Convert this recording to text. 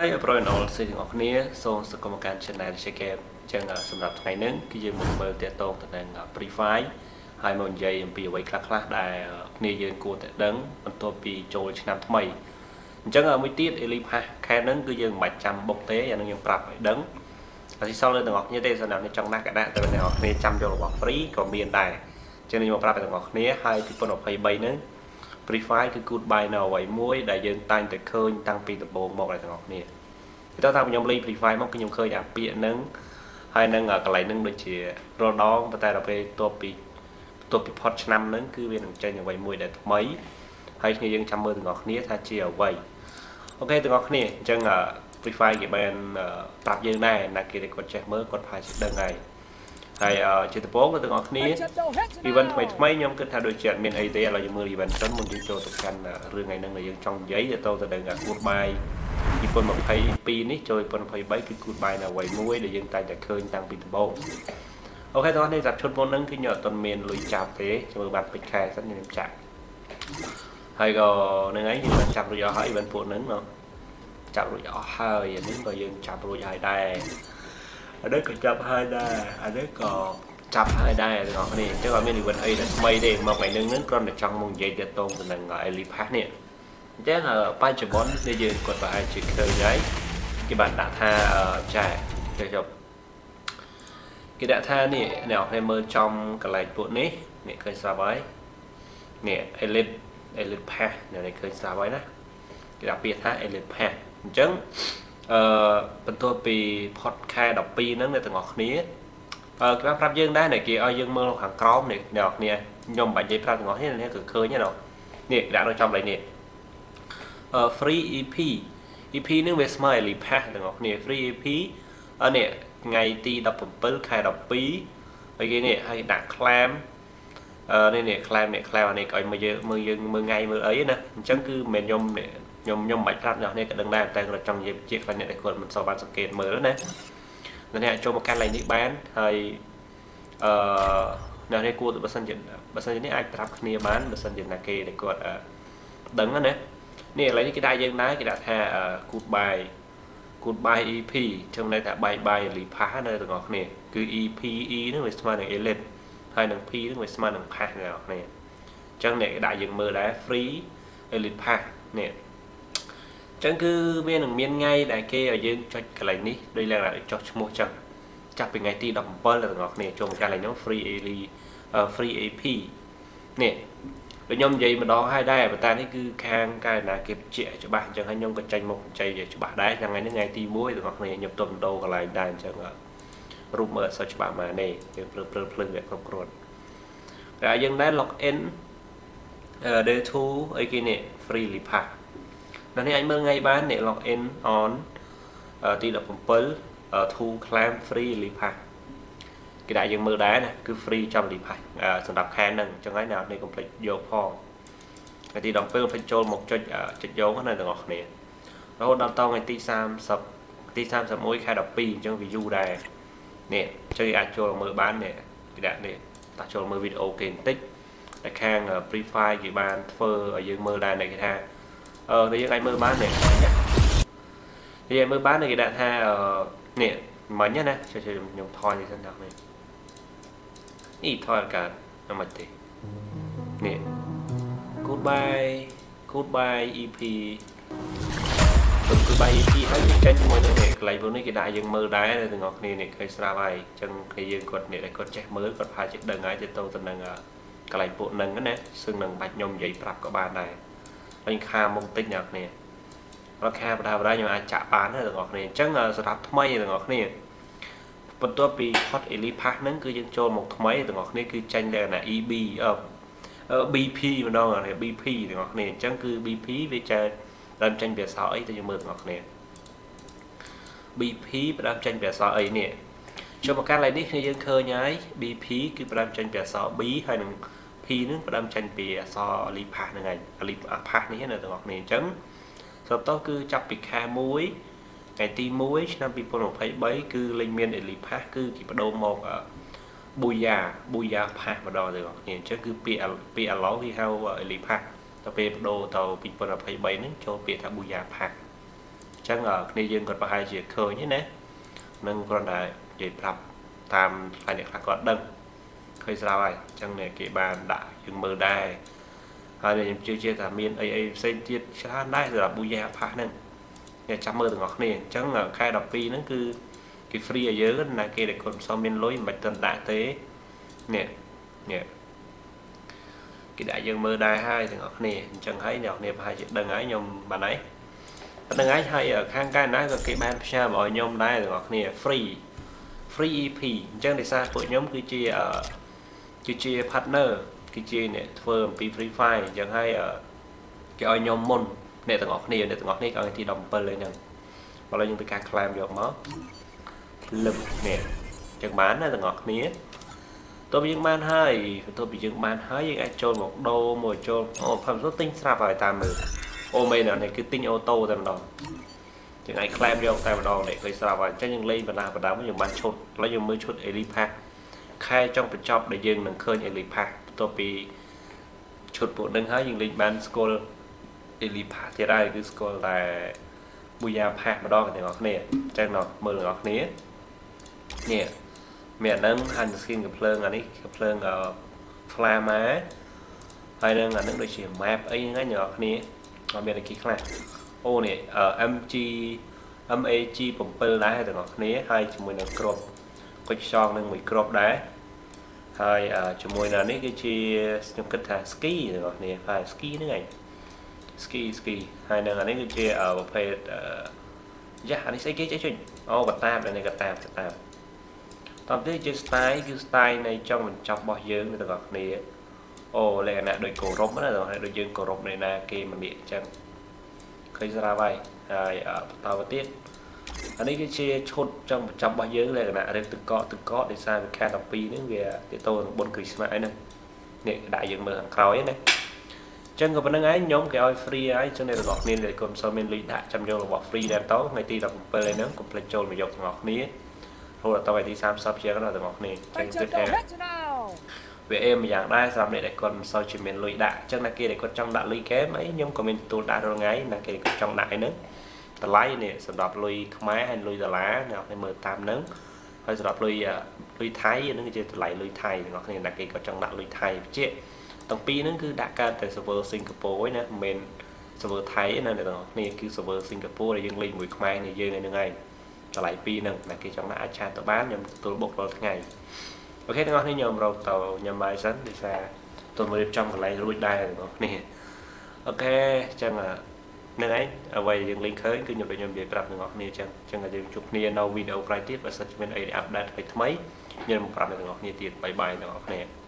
ហើយប្រយណលសិទាំងអស់គ្នាសូមសកម្មការ channel ជាគេចឹងសម្រាប់ថ្ងៃនេះគឺយើងមកមើលទាក់ទងទៅនឹង Pre-Fire ហើយមកនិយាយអំពីអ្វីខ្លះៗដែលគ្នាយើងគួរតែដឹងបន្ទាប់ពីចូលឆ្នាំថ្មីអញ្ចឹងមួយទៀត Elipass ខែហ្នឹងគឺយើងមិនបាច់ចាំបុកទេអានឹងយើងប្រាប់ឲ្យដឹងអតិសលលើទាំងអស់គ្នាទេសម្រាប់អ្នកចង់ដាក់ក៏ដាក់តែអ្នកនរគ្នាចាំយករបស់ free ក៏មានដែរអញ្ចឹងខ្ញុំប្រាប់ឲ្យទាំងអស់គ្នាហើយ2023ហ្នឹងPre-Fire គឺ goodbye នៅអ្វីមួយដែលយើងតែងតែឃើញតាំងពីដំបូងមកដល់ទាំងអស់គ្នាពីតើថាខ្ញុំលេង Pre-Fire មកគឺខ្ញុំឃើញអាពាក្យហ្នឹងហើយនឹងកន្លែងហ្នឹងដូចជារដងប៉ុន្តែដល់ពេលទប់ពីផុតឆ្នាំហ្នឹងគឺវានឹងចេញអ្វីមួយដែលថ្មីហើយគ្នាយើងចាំមើលទាំងអស់គ្នាថាជាអ្វីអូខេទាំងអស់គ្នាអញ្ចឹងPre-Fire គេបានប្រាប់យើងដែរណាគេគាត់ចេះមើលគាត់ផាយដឹងហើយហើយជាដំបូងទាំងអស់គ្នា event ថ្មីខ្ញុំគិតថាដូចជាអត់មានអីទេឥឡូវយើងមើល event សិនមុនយើងចូលទៅកាន់រឿងថ្ងៃហ្នឹងដែលយើងចង់និយាយទៅនឹង goodbye 2022នេះចូល2023គឺ goodbye នៅអ្វីមួយដែលយើងតែងតែឃើញតាំងពីដំបូងអូខេទាំងអស់គ្នាចាប់ឈុតមុនហ្នឹងគឺខ្ញុំអត់ទាន់មានលុយចាប់ទេចាំមើលបាត់ពេជ្រខែសិនខ្ញុំចាក់ហើយក៏នឹងឯងយើងបានចាប់រួចអស់ហើយ event ពួកហ្នឹងចាប់រួចអស់ហើយអានេះក៏យើងចាប់រួចហើយដែរអានេះក៏ចាប់ហើយដែរអានេះក៏ចាប់ហើយដែរទាំងអស់គ្នាអញ្ចឹងអត់មាន event អីដែលថ្មីទេមកថ្ងៃហ្នឹងគ្រាន់តែចង់មកនិយាយទាក់ទងទៅនឹង Elipass នេះអញ្ចឹងបច្ចុប្បន្ននេះយើងគាត់ប្រហែលជាឃើញហើយគេបានដាក់ថាចាគេចប់គេដាក់ថានេះអ្នកនរមើលចំកន្លែងពួកនេះនេះឃើញស្រាប់ហើយនេះ Elipass នេះឃើញស្រាប់ហើយណាគេដាក់ពាក្យថា Elipass អញ្ចឹងបន្ទាប់ពីផុតខែ12ហ្នឹងអ្នកទាំងអស់គ្នាគេប្រាប់យើងដែរគេឲ្យយើងមើលខាងក្រោមនេះអ្នកនរគ្នាខ្ញុំមិនបាច់និយាយប្រាប់ទាំងអស់គ្នានេះគឺឃើញទេនេះដាក់នៅចំកន្លែងនេះfree EP នេះវាស្មើ Elipass ទាំងអស់គ្នា free EP នេះថ្ងៃទី17ខែ12ហើយគេនេះឲ្យដាក់ claim នេះ claim អានេះឲ្យមើលយើងមើលថ្ងៃមើលអីណាអញ្ចឹងគឺមិនមែនខ្ញុំមិនបាច់ប្រាប់អ្នកនេះក៏ដឹងដែរតែគាត់ចង់និយាយជាខ្លាំងអ្នកដែលគាត់មិនសូវបានសង្កេតមើលណាអ្នកចូលមកកាន់កន្លែងនេះបានហើយអ្នកនេះគួរទៅបើសិនជានេះអាចប្រាប់គ្នាបានបើសិនជាណាគេដែលគាត់ដឹងណានេះកន្លែងនេះគេដាក់យើងដែរគេដាក់ថា goodbye EP ចឹងន័យថា bye bye Elipass នៅទាំងអស់គ្នាគឺ EP ហ្នឹងវាស្មើនឹង Elite ហើយនឹង P ហ្នឹងវាស្មើនឹង Pass ទាំងអស់គ្នាអញ្ចឹងអ្នកគេដាក់យើងមើលដែរ free Elipass នេះចឹងគឺវានឹងមានថ្ងៃដែលគេឲ្យយើងចុចកន្លែងនេះដោយឡែកចុះឈ្មោះចឹងចាប់ពីថ្ងៃទី17ដល់ទាំងអស់គ្នាចូលមកកន្លែងហ្នឹង free AP នេះដូចខ្ញុំនិយាយម្ដងហើយដែរប៉ុន្តែនេះគឺខាងកាយណាគេបញ្ជាក់ច្បាស់អញ្ចឹងហើយខ្ញុំក៏ចេញមកបញ្ជាក់ច្បាស់ដែរថ្ងៃនេះថ្ងៃទី1ទាំងអស់គ្នាខ្ញុំទៅដូរកន្លែងដែរអញ្ចឹងរូបមើលអត់សូវច្បាស់មកនេះយើងភ្លើភ្លឺវាគ្រប់គ្រាន់តែយើងដែរ log in day 2អីគេនេះ free Elipassដល់នេះអាចមើលថ្ងៃបាននេះ log in on ទី17 to claim free Elipass គេដាក់យើងមើលដែរណាគឺ free ចំ Elipass សម្រាប់ខែហ្នឹងអញ្ចឹងហើយអ្នកនេះកុំភ្លេចយកផងថ្ងៃទី17កុំភ្លេចចូលមកចុចយកណាទាំងអស់គ្នារហូតដល់ថ្ងៃទី30ទី31ខែ12អញ្ចឹង view ដែរនេះអញ្ចឹងអាចចូលមើលបាននេះគេដាក់នេះតោះចូលមើលវីដេអូគេបន្តិចតែខាង Pre-Fire គេបានធ្វើឲ្យយើងមើលដែរគេថាដែលយើងអាចមើលបាននេះយើងមើលបានគេដាក់ថានេះមិញណាខ្ញុំថយនេះសិនដល់នេះថយកាមិនទេនេះ goodbye EP goodbye EP ហើយចេញជាមួយនឹងកន្លែងពួកនេះគេដាក់យើងមើលដែរទាំងអស់គ្នានេះឃើញស្រាប់ហើយអញ្ចឹងគេយើងគាត់នេះដែលគាត់ចេះមើលគាត់ផាចិត្តដឹងហើយទៅនឹងកន្លែងពួកហ្នឹងណាซึ่งនឹងបាច់ខ្ញុំនិយាយប្រាប់ក៏បានដែរវិញខាមុខតិចអ្នកគ្នារាល់ខាបដាខ្ញុំអាចចាក់បានណាទាំងអស់គ្នាអញ្ចឹងសម្រាប់ថ្មីទាំងអស់គ្នាបន្ទាប់ពីផុត Elipass ហ្នឹងគឺយើងចូលមកថ្មីទាំងអស់គ្នាគឺចេញតែណា EB BP ម្ដង BP ទាំងអស់គ្នាអញ្ចឹងគឺ BP វាចែកដើមចេញពីអក្សរអីទៅយើងមើលទាំងអស់គ្នា BP ផ្ដើមចេញពីអក្សរអីនេះចូលមកកាន់កន្លែងនេះយើងឃើញហើយ BP គឺផ្ដើមចេញពីអក្សរ B ហើយនឹង P ហ្នឹងផ្ដើមចេញពីអក្សរ Elipass ហ្នឹងឯង Elipass នេះណាទាំងអស់គ្នាអញ្ចឹងសរុបទៅគឺចាប់ពីខែ1ថ្ងៃទី1ឆ្នាំ2023គឺលេងមាន Elipass គឺគេបដូរមក Booyah Pass ម្ដងទាំងអស់គ្នាអញ្ចឹងគឺពាក្យឥឡូវគេហៅ Elipass ដល់ពេលបដូរទៅ2023ហ្នឹងចូលពាក្យថា Booyah Pass chẳng ở này dương còn hai chuyện khơi như thế nâng con này để tập tam phải để còn đâm khơi sao vậy chẳng này cái bàn đại dương mờ đai hai này chưa chia cả miền ấy xây tiết chán đai rồi là bùi dè phá nên nhà chăm mơ từ ngọc này chẳng ở khai đọc pi nó cứ cái free ở dưới là kia để còn sau miền lối mạch tần đại thế nè nè cái đại dương mơ đai hai thì ngọc này chẳng thấy ngọc này hai chuyện đừng ấy nhom bà ấy đừng ấy hay ở khang cái nói rồi cái ban xa mọi nhom đai thì ngọc này free EP chẳng để xa của nhóm cứ chia partner cái chia này firm free file chẳng hay ở cái oi nhom môn này từ ngọc này coi thì đồng bờ lên nè và là những cái clam được nó lùm nè chẳng bán là từ ngọc mía tôi bị những ban hai tôi bị những ban hai những ai trôn một đô một trôn phẩm số tinh ra vài tam mười ô mê nào này cứ tinh ô tô tầm đó những ai clam vô tầm đó để gây ra vài cho những ly và đá với những ban chốt lấy những mới chốt elipa khai trong phần chọc để dừng đừng khơi elipa tôi bị chốt bộ nâng hết những linh ban school elipa thì đây cứ school là bùi da phạt mà đo cái ngọc nè trang nó mờ ngọc nè nè mẹ nâng hành skin gặp lơn anh ấy gặp lơn ở fla má hay nâng anh đôi chỉ map ấy ngay ngọc nè mà bên này kia khác ô nè ở MG bấm pel đá hay từ ngọc nè hai chúng mình là crop có son nâng 1 crop đá hai chúng mình là nè cái chi trong kịch thả ski từ ngọc nè phải ski nữa này ski hai nâng anh ấy cái chi ở một phe dạ anh ấy sẽ cái chuyện ô bật tam này cái tam tóm tới chơi style này trong mình chọc bao nhiêu người ta gọi này ô lại là đội cổ rộng đó rồi đội dương cổ rộng này là kia mình điện chân khơi ra vậy tao và tiết anh ấy cái chia chốt trong bao nhiêu này là được tự có để sai về canopy nữa về cái tôi bốn Christmas này nè đại dương mờ hàng khói này chân của bạn ấy nhóm cái oi free ấy cho nên là gọi nên để còn sau mình lý đại chăm vô là bỏ free đen tấu ngày ti đọc play nữa cũng play trôi mà dọc ngọc ní thôi là tao phải đi xem sắp chia cái là ngọc này trên tiếp theo về em dạng đai làm để còn sau chỉ mình lùi đại chân là kia để còn trong đại lùi kém ấy nhưng còn mình tôi đã rồi ngay là kia còn trong đại nữa tờ lái này sẽ đọc lùi máy hay lùi tờ lá nào hay mở tam nướng hay sẽ đọc lùi thái nó chơi lại lùi thái ngọc này là kia còn trong đại lùi thái chứ tầng pi nó cứ đã ca tại server Singapore ấy nè mình server Thái nên là này cứ server Singapore là dương linh mùi mai này dương này ngày trở lại pi nè là cái trong đã cha tao bán nhầm tôi bộc vào ngày ok nó thấy nhầm rồi tàu nhầm bài sẵn thì sao tôi mới trong cái này lui đai rồi nè ok chẳng là nên ấy ở vậy dương linh khởi cứ nhập để nhầm về tập ngọc nè chẳng là dương chụp nè nâu video price tiếp và search bên ấy để update phải mấy nhưng một phần là ngọc nè tiền bye bye ngọc nè